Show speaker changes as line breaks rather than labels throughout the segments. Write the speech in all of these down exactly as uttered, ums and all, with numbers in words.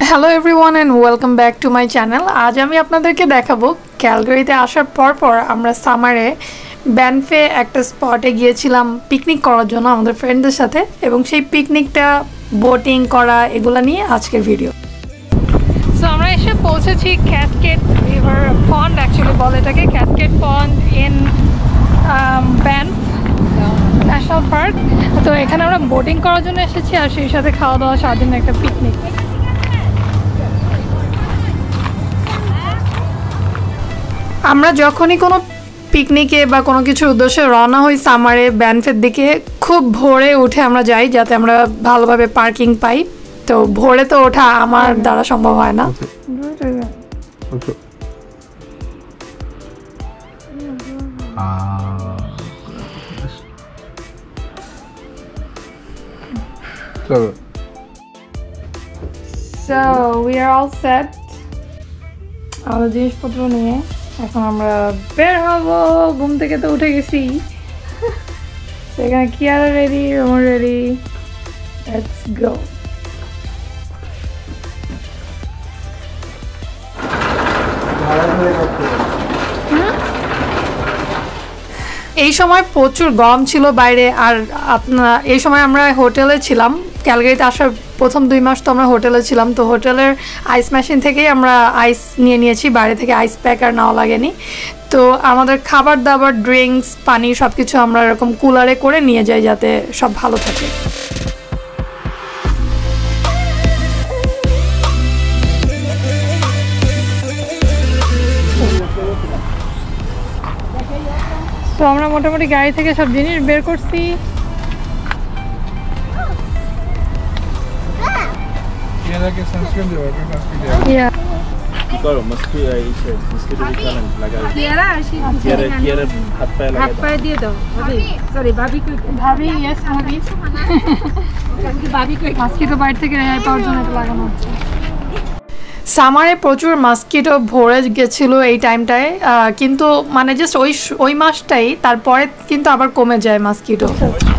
Hello everyone and welcome back to my channel. আজ আমি আপনাদেরকে দেখাবো ক্যালগারিতে আসার পর পর আমরা সামারে ব্যানফে একটা স্পটে গিয়েছিলাম পিকনিক করার জন্য আমাদের ফ্রেন্ডদের সাথে, এবং সেই পিকনিকটা বোটিং করা এগুলো নিয়ে আজকের ভিডিও। সো আমরা এসে পৌঁছেছি ক্যাসকেড রিভার পন্ড, অ্যাকচুয়ালি বলে এটাকে Cascade Pond in Banff National Park. তো এখানে আমরা বোটিং করার জন্য এসেছি আর সেই সাথে খাওয়া দাওয়া সারাদিন একটা পিকনিক। আমরা যখনই কোনো পিকনিকে বা কোনো কিছুর উদ্দেশ্যে রওনা হই সামারে ব্যানফের দিকে, খুব ভোরে উঠে আমরা যাই যাতে আমরা ভালোভাবে পার্কিং পাই। তো ভোরে তো ওঠা আমার দ্বারা সম্ভব হয় না। So we are all set. আমাদের জিনিসপত্র নিয়ে এখন আমরা বের হবো। ঘুম থেকে তো উঠে গেছি, সেখানে Kiara ready, Roman ready, let's go. এই সময় প্রচুর গরম ছিল বাইরে, আর আপনার এই সময় আমরা হোটেলে ছিলাম। ক্যালগারিতে আসার প্রথম দুই মাস তো আমরা হোটেলে ছিলাম, তো হোটেলের আইস মেশিন থেকেই আমরা আইস নিয়ে নিয়েছি, বাইরে থেকে আইস প্যাক আর নেওয়া লাগেনি। তো আমাদের খাবার দাবার, ড্রিঙ্কস, পানি সব কিছু আমরা এরকম কুলারে করে নিয়ে যাই যাতে সব ভালো থাকে। তো আমরা মোটামুটি গাড়ি থেকে সব জিনিস বের করছি। Yeah.
Claro, mosquito ahí se mosquito repellent लगा है। Kiara, Kiara, Kiara हाथ पे लगा है। हाथ पे दिए दो। भाभी, सॉरी भाभी को
भाभी यस भाभी।
क्योंकि भाभी को
मस्किटो बाइट থেকে রেহাই পাওয়ার জন্য এটা লাগানো হচ্ছে। সামারে প্রচুর মস্কিটো ভরে গেছিল এই টাইমটায়, কিন্তু মানে জাস্ট ওই ওই মাসটাই, তারপরে কিন্তু আবার কমে যায় মস্কিটো।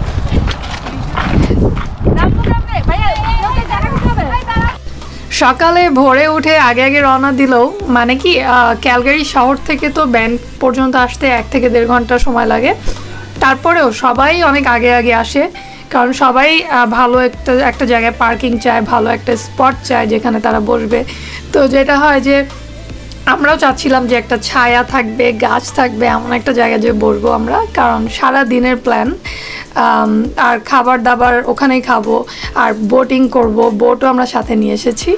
সকালে ভোরে উঠে আগে আগে রওনা দিলেও মানে কি ক্যালগারি শহর থেকে তো ব্যানফ পর্যন্ত আসতে এক থেকে দেড় ঘন্টা সময় লাগে। তারপরেও সবাই অনেক আগে আগে আসে, কারণ সবাই ভালো একটা একটা জায়গায় পার্কিং চায়, ভালো একটা স্পট চায় যেখানে তারা বসবে। তো যেটা হয় যে আমরাও চাচ্ছিলাম যে একটা ছায়া থাকবে, গাছ থাকবে, এমন একটা জায়গায় যে বসবো আমরা, কারণ সারা দিনের প্ল্যান। আর খাবার দাবার ওখানেই খাবো, আর বোটিং করব, বোটও আমরা সাথে নিয়ে এসেছি।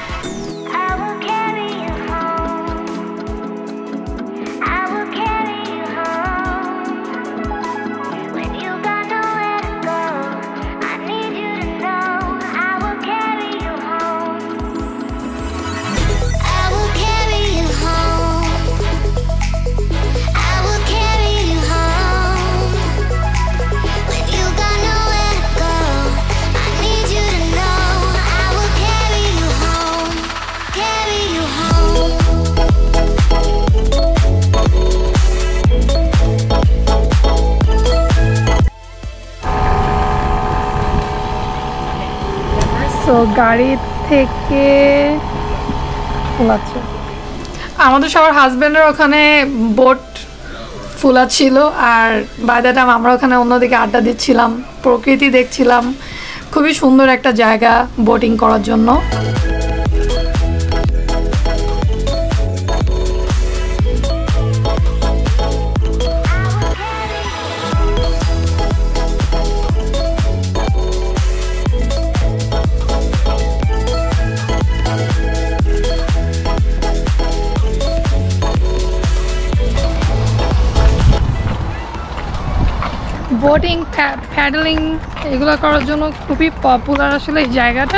তো গাড়ি থেকে ফুলাচ্ছে আমাদের সবার হাজব্যান্ডের ওখানে বোট ফুলাচ্ছিল, আর বাই দ্য টাইম আমরা ওখানে অন্যদিকে আড্ডা দিচ্ছিলাম, প্রকৃতি দেখছিলাম। খুবই সুন্দর একটা জায়গা বোটিং করার জন্য। বোটিং, প্যাডেলিং এগুলো করার জন্য খুবই পপুলার আসলে এই জায়গাটা।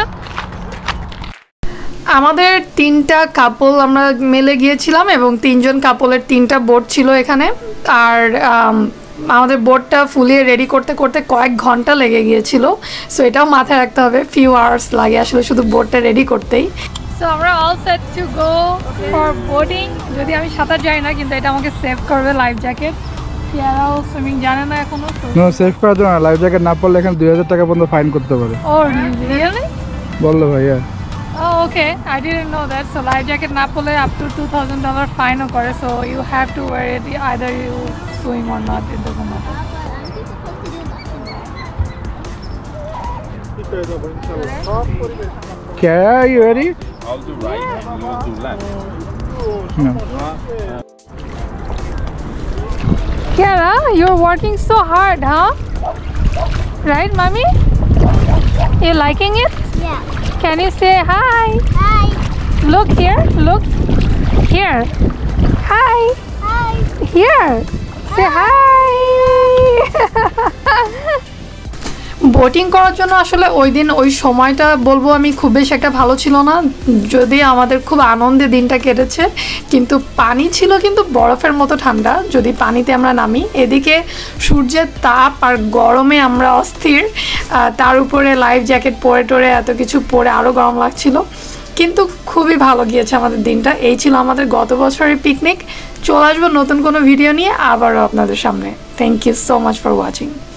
আমাদের তিনটা কাপল আমরা মিলে গিয়েছিলাম, এবং তিনজন কাপলের তিনটা বোট ছিল এখানে। আর আমাদের বোটটা ফুলিয়ে রেডি করতে করতে কয়েক ঘন্টা লেগে গিয়েছিল। সো এটাও মাথায় রাখতে হবে, ফিউ আওয়ার্স লাগে আসলে শুধু বোটটা রেডি করতেই। সো আমরা all set to go for boating. যদি আমি সাঁতার যাই না, কিন্তু এটা আমাকে সেভ করবে লাইফ জ্যাকেট। কিয়ারাও সুইমিং জানে না এখনো।
নো সেভ করার জন্য লাইফ জ্যাকেট না পরলে এখানে দুই হাজার টাকা পর্যন্ত ফাইন করতে পারে।
Oh really?
বললো ভাইয়া।
Okay, I didn't know that. So life jacket na pole up to two thousand dollars fine or kore. So you have to wear it either you swim or not. It doesn't matter.
Okay, are you ready?
I'll do right and you'll do left.
No.
Kiara, you're working so hard, huh? Right, mommy? You liking it?
Yeah.
Can you say hi?
Hi.
Look here, look here. Hi.
Hi.
Here. Say hi. Boating করার জন্য আসলে ওই দিন ওই সময়টা বলবো আমি খুব বেশি একটা ভালো ছিল না, যদি আমাদের খুব আনন্দে দিনটা কেটেছে, কিন্তু পানি ছিল কিন্তু বরফের মতো ঠান্ডা যদি পানিতে আমরা নামি। এদিকে সূর্যের তাপ আর গরমে আমরা অস্থির, তার উপরে লাইফ জ্যাকেট পরে টরে এত কিছু পরে আরও গরম লাগছিল, কিন্তু খুবই ভালো গিয়েছে আমাদের দিনটা। এই ছিল আমাদের গত বছরের পিকনিক। চলে আসবো নতুন কোনো ভিডিও নিয়ে আবারও আপনাদের সামনে। Thank you so much for watching.